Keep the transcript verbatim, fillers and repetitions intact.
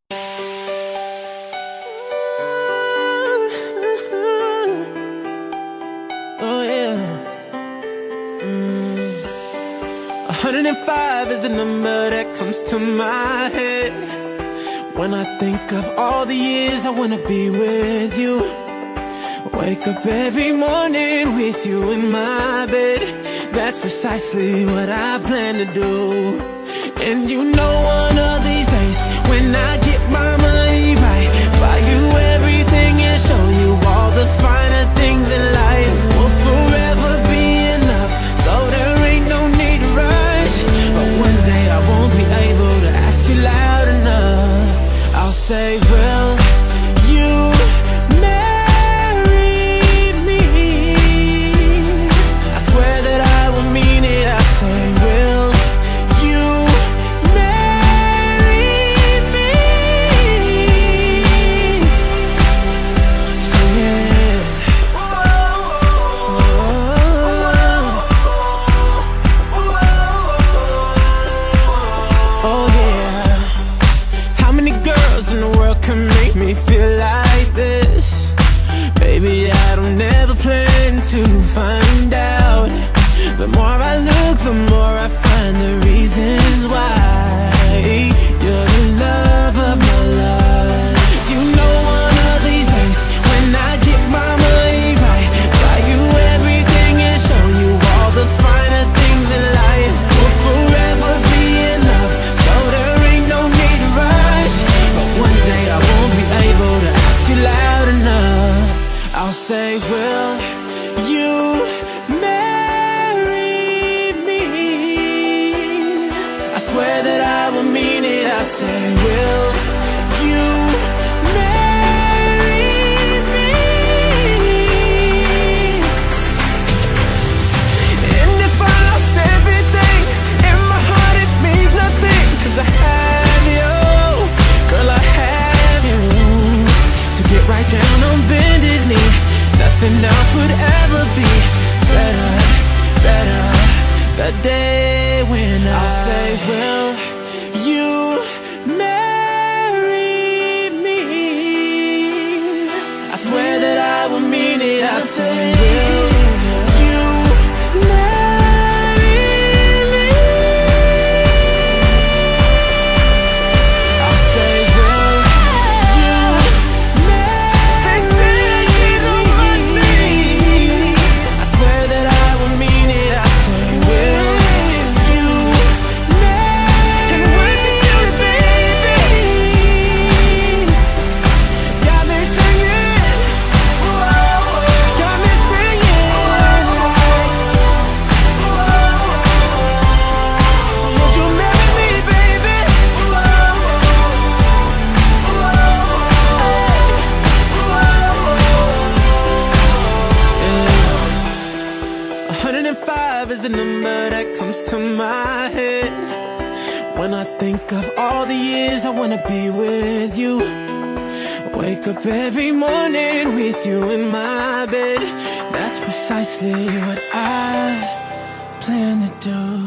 Oh yeah. mm. one hundred and five is the number that comes to my head when I think of all the years I wanna be with you. Wake up every morning with you in my bed. That's precisely what I plan to do. And you know one of these days, when I get my money right, buy you everything and show you all the finer things in life. We'll forever be enough, so there ain't no need to rush. But one day I won't be able to ask you loud enough. I'll say, will you marry me? I swear that I will mean it. I say, will you marry me? Sing it. Oh yeah. How many girls in the world can make me feel like this? Baby, I don't ever plan to find out. The more I look, the more I find the reasons why you're the love of my life. You know one of these days, when I get my money right, buy you everything and show you all the finer things in life. We'll forever be in love, so there ain't no need to rush. But one day I won't be able to ask you loud enough. I'll say, will you marry me? I swear that I will mean it. I say, will you marry me? And if I lost everything in my heart, it means nothing, 'cause I have you. Girl, I have you. To get right down on bended knee, nothing else would ever be better, better. The day when I'll say, will you marry me? I swear that I will mean it. I say, will you marry me? I'll say, will you marry me? I swear that I will mean it. I say, will you marry? And would you do it, baby? Got me singing, got me singing. Would you marry me, baby? one hundred and five is the number that comes to my head when I think of all the years I wanna be with you. Wake up every morning with you in my bed. That's precisely what I plan to do.